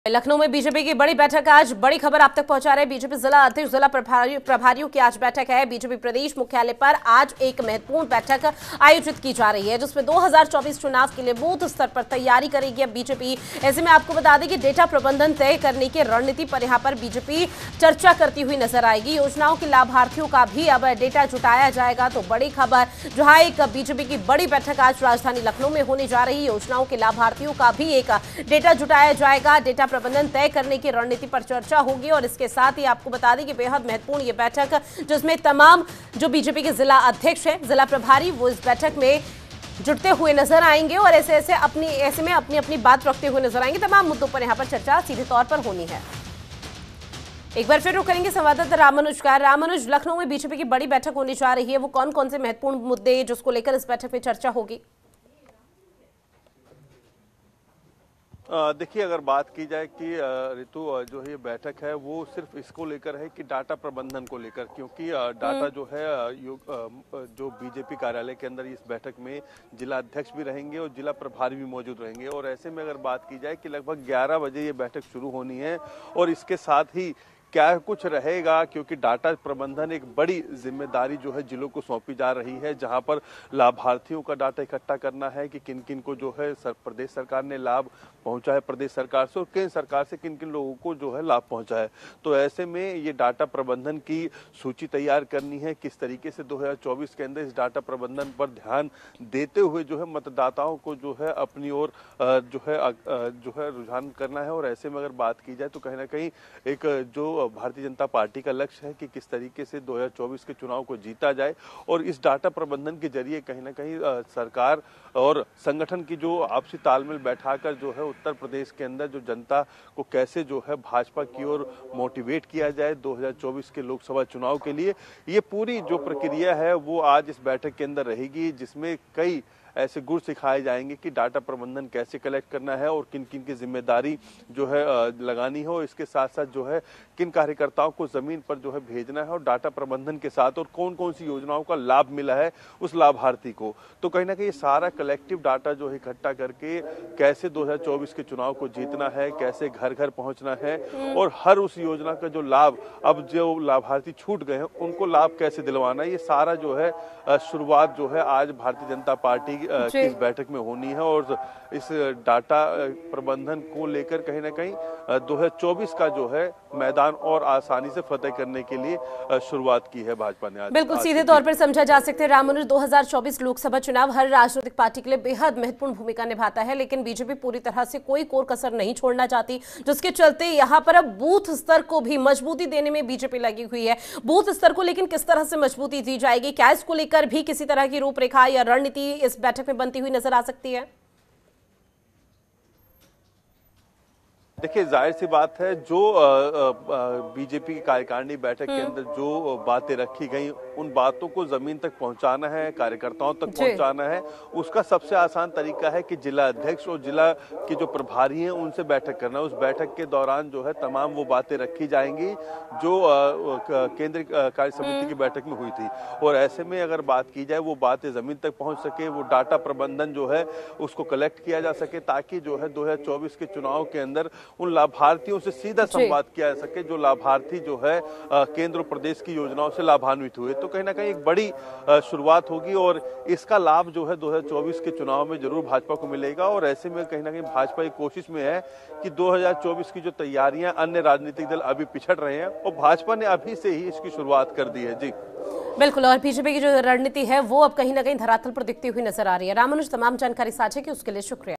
लखनऊ में बीजेपी की बड़ी बैठक। आज बड़ी खबर आप तक पहुंचा रहे बीजेपी जिला अध्यक्ष जिला प्रभारियों की आज बैठक है। बीजेपी प्रदेश मुख्यालय पर आज एक महत्वपूर्ण बैठक आयोजित की जा रही है, जिसमें 2024 चुनाव के लिए बूथ स्तर पर तैयारी करेगी अब बीजेपी। ऐसे में आपको बता दें कि डेटा प्रबंधन तय करने की रणनीति पर यहां पर बीजेपी चर्चा करती हुई नजर आएगी। योजनाओं के लाभार्थियों का भी अब डेटा जुटाया जाएगा। तो बड़ी खबर, जहां एक बीजेपी की बड़ी बैठक आज राजधानी लखनऊ में होने जा रही है। योजनाओं के लाभार्थियों का भी एक डेटा जुटाया जाएगा। डेटा प्रबंधन तय करने की रणनीति पर चर्चा होगी और इसके साथ ही आपको बता दें कि बेहद महत्वपूर्ण ये बैठक, जिसमें तमाम जो बीजेपी के जिला अध्यक्ष हैं, जिला प्रभारी, वो इस बैठक में जुटते हुए नजर आएंगे और ऐसे में अपनी बात रखते हुए नजर आएंगे। तमाम मुद्दों पर यहां पर चर्चा सीधे तौर पर होनी है। एक बार फिर रुक करेंगे संवाददाता रामानुज का। रामानुज, लखनऊ में बीजेपी की बड़ी बैठक होने जा रही है, वो कौन कौन से महत्वपूर्ण मुद्दे जिसको लेकर इस बैठक में चर्चा होगी? देखिए, अगर बात की जाए कि ऋतु जो है ये बैठक है वो सिर्फ इसको लेकर है कि डाटा प्रबंधन को लेकर, क्योंकि डाटा जो है जो बीजेपी कार्यालय के अंदर इस बैठक में जिला अध्यक्ष भी रहेंगे और जिला प्रभारी भी मौजूद रहेंगे। और ऐसे में अगर बात की जाए कि लगभग 11 बजे ये बैठक शुरू होनी है और इसके साथ ही क्या कुछ रहेगा, क्योंकि डाटा प्रबंधन एक बड़ी जिम्मेदारी जो है जिलों को सौंपी जा रही है, जहां पर लाभार्थियों का डाटा इकट्ठा करना है कि किन किन को जो है प्रदेश सरकार ने लाभ पहुंचा है प्रदेश सरकार से, और केंद्र सरकार से किन किन लोगों को जो है लाभ पहुंचा है। तो ऐसे में ये डाटा प्रबंधन की सूची तैयार करनी है, किस तरीके से 2024 के अंदर इस डाटा प्रबंधन पर ध्यान देते हुए जो है मतदाताओं को जो है अपनी ओर जो है रुझान करना है। और ऐसे में अगर बात की जाए तो कहीं ना कहीं एक जो भारतीय जनता पार्टी का लक्ष्य है कि किस तरीके से 2024 के चुनाव को जीता जाए, और इस डाटा प्रबंधन के जरिए कहीं ना कहीं सरकार और संगठन की जो आपसी तालमेल बैठाकर जो है उत्तर प्रदेश के अंदर जो जनता को कैसे जो है भाजपा की ओर मोटिवेट किया जाए 2024 के लोकसभा चुनाव के लिए, ये पूरी जो प्रक्रिया है वो आज इस बैठक के अंदर रहेगी, जिसमें कई ऐसे गुर सिखाए जाएंगे कि डाटा प्रबंधन कैसे कलेक्ट करना है और किन किन की जिम्मेदारी जो है लगानी है, और इसके साथ साथ जो है किन कार्यकर्ताओं को जमीन पर जो है भेजना है, और डाटा प्रबंधन के साथ और कौन कौन सी योजनाओं का लाभ मिला है उस लाभार्थी को। तो कहीं ना कहीं ये सारा कलेक्टिव डाटा जो है इकट्ठा करके कैसे 2024 के चुनाव को जीतना है, कैसे घर घर पहुंचना है, और हर उस योजना का जो लाभ अब जो लाभार्थी छूट गए हैं उनको लाभ कैसे दिलवाना है, ये सारा जो है शुरुआत जो है आज भारतीय जनता पार्टी की इस बैठक में होनी है। और इस डाटा प्रबंधन को लेकर कहीं ना कहीं 2024 का जो है मैदान और आसानी से फतेह करने के लिए शुरुआत की है भाजपा ने आज। बिल्कुल सीधे तौर पर समझा जा सकते हैं रामानुज, 2024 लोकसभा चुनाव हर राजनीतिक पार्टी के लिए बेहद महत्वपूर्ण भूमिका निभाता है, लेकिन बीजेपी पूरी तरह से कोई कोर कसर नहीं छोड़ना चाहती, जिसके चलते यहां पर अब बूथ स्तर को भी मजबूती देने में बीजेपी लगी हुई है। बूथ स्तर को लेकिन किस तरह से मजबूती दी जाएगी, क्या इसको लेकर भी किसी तरह की रूपरेखा या रणनीति इस बैठक में बनती हुई नजर आ सकती है? देखिए, जाहिर सी बात है, जो बीजेपी की कार्यकारिणी बैठक के अंदर जो बातें रखी गई उन बातों को जमीन तक पहुंचाना है, कार्यकर्ताओं तक पहुंचाना है। उसका सबसे आसान तरीका है कि जिला अध्यक्ष और जिला के जो प्रभारी हैं उनसे बैठक करना। उस बैठक के दौरान जो है तमाम वो बातें रखी जाएंगी जो केंद्रीय कार्य समिति की बैठक में हुई थी, और ऐसे में अगर बात की जाए वो बातें जमीन तक पहुंच सके, वो डाटा प्रबंधन जो है उसको कलेक्ट किया जा सके, ताकि जो है 2024 के चुनाव के अंदर उन लाभार्थियों से सीधा संवाद किया जा सके जो लाभार्थी जो है केंद्र और प्रदेश की योजनाओं से लाभान्वित हुए। तो कहीं ना कहीं एक बड़ी शुरुआत होगी और इसका लाभ जो है 2024 के चुनाव में जरूर भाजपा को मिलेगा। और ऐसे में कहीं ना कहीं भाजपा एक कोशिश में है कि 2024 की जो तैयारियां अन्य राजनीतिक दल अभी पिछड़ रहे हैं, और भाजपा ने अभी से ही इसकी शुरुआत कर दी है। जी बिल्कुल, और बीजेपी की जो रणनीति है वो अब कहीं ना कहीं धरातल पर दिखती हुई नजर आ रही है। रामानुज, तमाम जानकारी साझा की उसके लिए शुक्रिया।